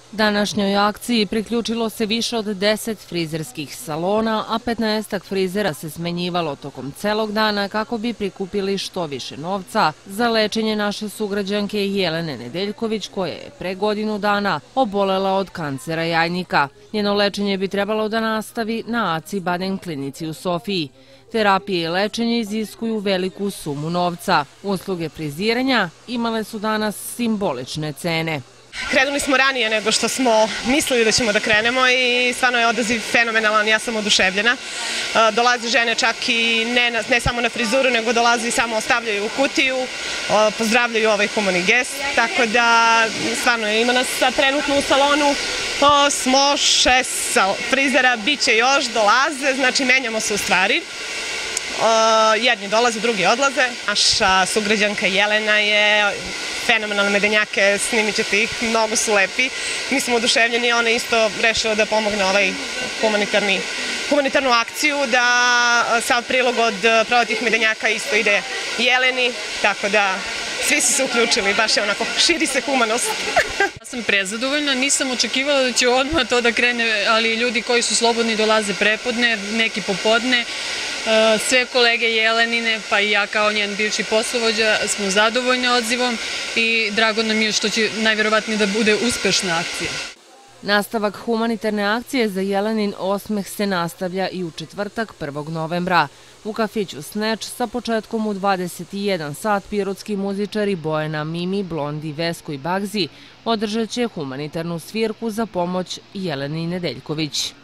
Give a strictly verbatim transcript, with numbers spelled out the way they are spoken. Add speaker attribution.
Speaker 1: Današnjoj akciji priključilo se više od deset frizerskih salona, a petnaestak frizera se smenjivalo tokom celog dana kako bi prikupili što više novca za lečenje naše sugrađanke Jelene Nedeljković, koja je pre godinu dana obolela od kancera jajnika. Njeno lečenje bi trebalo da nastavi na Aci Baden klinici u Sofiji. Terapije i lečenje iziskuju veliku sumu novca. Usluge friziranja imale su danas simbolične cene.
Speaker 2: Krenuli smo ranije nego što smo mislili da ćemo da krenemo i stvarno je odaziv fenomenalan, ja sam oduševljena. Dolaze žene čak i ne, ne samo na frizuru, nego dolaze i samo ostavljaju u kutiju, pozdravljaju ovaj humani gest, tako da stvarno ima nas sad trenutno u salonu smo šest frizera, bit će još, dolaze, znači menjamo se u stvari. Jedni dolaze, drugi odlaze. Naša sugrađanka Jelena je fenomenalne medenjake, snimit ćete ih, mnogo su lepi. Mi smo oduševljeni, ona je isto rešila da pomogne ovaj humanitarni, humanitarnu akciju, da sav prilog od prodatih medenjaka isto ide Jeleni, tako da svi su se uključili, baš je onako, širi se humanost.
Speaker 3: Ja sam prezadovoljna, nisam očekivala da će odmah to da krene, ali ljudi koji su slobodni dolaze prepodne, neki popodne. Sve kolege Jelenine, pa i ja kao njen bivši poslovođa, smo zadovoljni odzivom i drago nam je što će najvjerovatnije da bude uspešna akcija.
Speaker 1: Nastavak humanitarne akcije za Jelenin osmeh se nastavlja i u četvrtak prvog novembra. U kafiću Sneč sa početkom u dvadeset jedan sat pirotski muzičari Bojana, Mimi, Blondi, Vesko i Bagzi održat će humanitarnu svirku za pomoć Jeleni Nedeljković.